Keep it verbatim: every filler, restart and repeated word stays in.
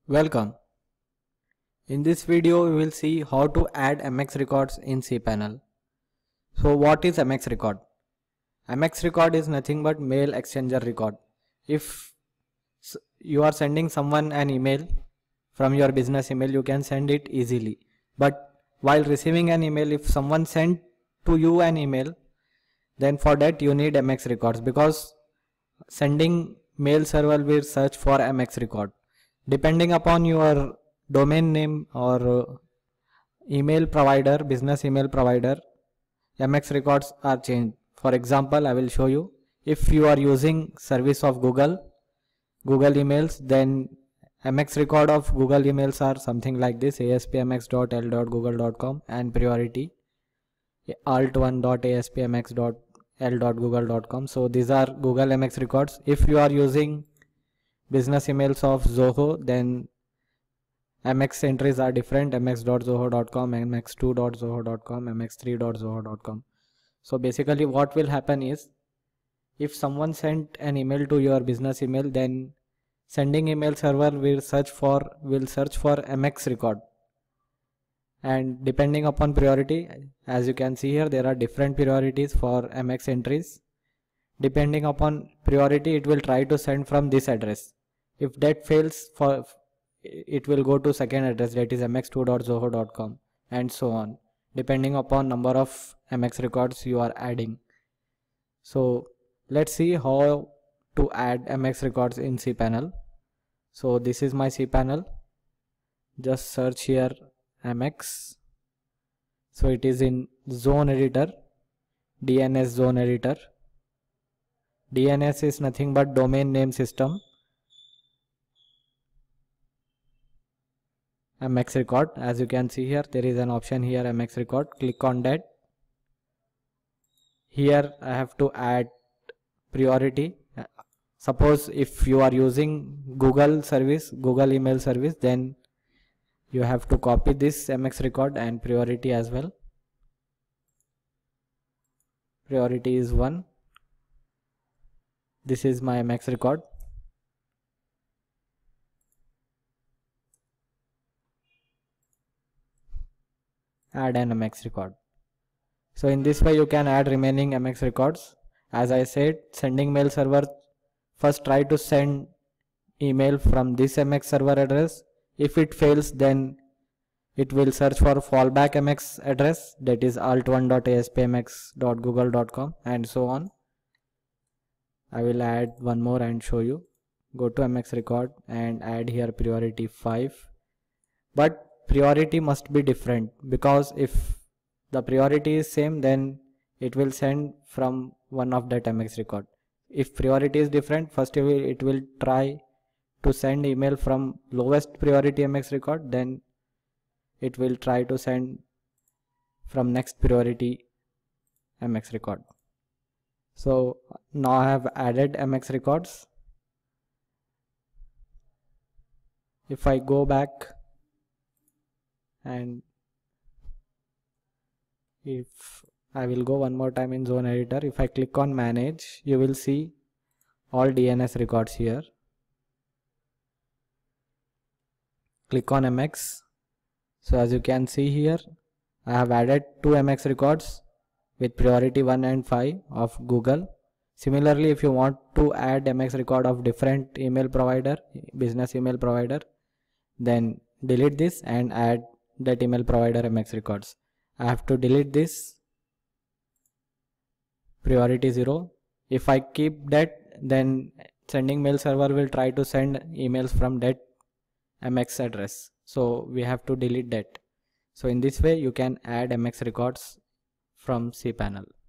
Welcome. In this video we will see how to add M X records in Cpanel. So what is M X record? M X record is nothing but mail exchanger record. If you are sending someone an email from your business email, you can send it easily. But while receiving an email, if someone sent to you an email, then for that you need M X records, because sending mail server will search for M X record. Depending upon your domain name or uh, email provider, business email provider, M X records are changed. For example, I will show you. If you are using service of Google, Google emails, then M X record of Google emails are something like this: aspmx dot l dot google dot com and priority alt one dot aspmx dot l dot google dot com. So these are Google M X records. If you are using business emails of Zoho, then M X entries are different: mx dot zoho dot com, m x two dot zoho dot com, m x three dot zoho dot com. So basically what will happen is, if someone sent an email to your business email, then sending email server will search for will search for M X record, and depending upon priority, as you can see here, there are different priorities for M X entries. Depending upon priority, it will try to send from this address. If that fails, for it will go to second address, that is m x two dot zoho dot com, and so on, depending upon number of M X records you are adding. So let's see how to add M X records in Cpanel. So this is my Cpanel. Just search here M X. So it is in zone editor, D N S zone editor. D N S is nothing but domain name system. M X record, as you can see here, there is an option here, M X record. Click on that. Here I have to add priority. Suppose if you are using Google service, Google email service, then you have to copy this M X record and priority as well. Priority is one. This is my M X record. Add an M X record. So in this way you can add remaining M X records. As I said, sending mail server first try to send email from this M X server address. If it fails, then it will search for fallback M X address, that is alt one dot aspmx dot google dot com, and so on. I will add one more and show you. Go to M X record and add here priority five. But priority must be different, because if the priority is same, then it will send from one of that M X record. If priority is different, first it will, it will try to send email from lowest priority M X record, then it will try to send from next priority M X record. So now I have added M X records. If I go back and if I will go one more time in zone editor, if I click on manage, you will see all D N S records here. Click on M X. So as you can see here, I have added two M X records with priority one and five of Google. Similarly, if you want to add M X record of different email provider, business email provider, then delete this and add that email provider M X records. I have to delete this priority zero. If I keep that, then sending mail server will try to send emails from that M X address. So we have to delete that. So in this way you can add M X records from Cpanel.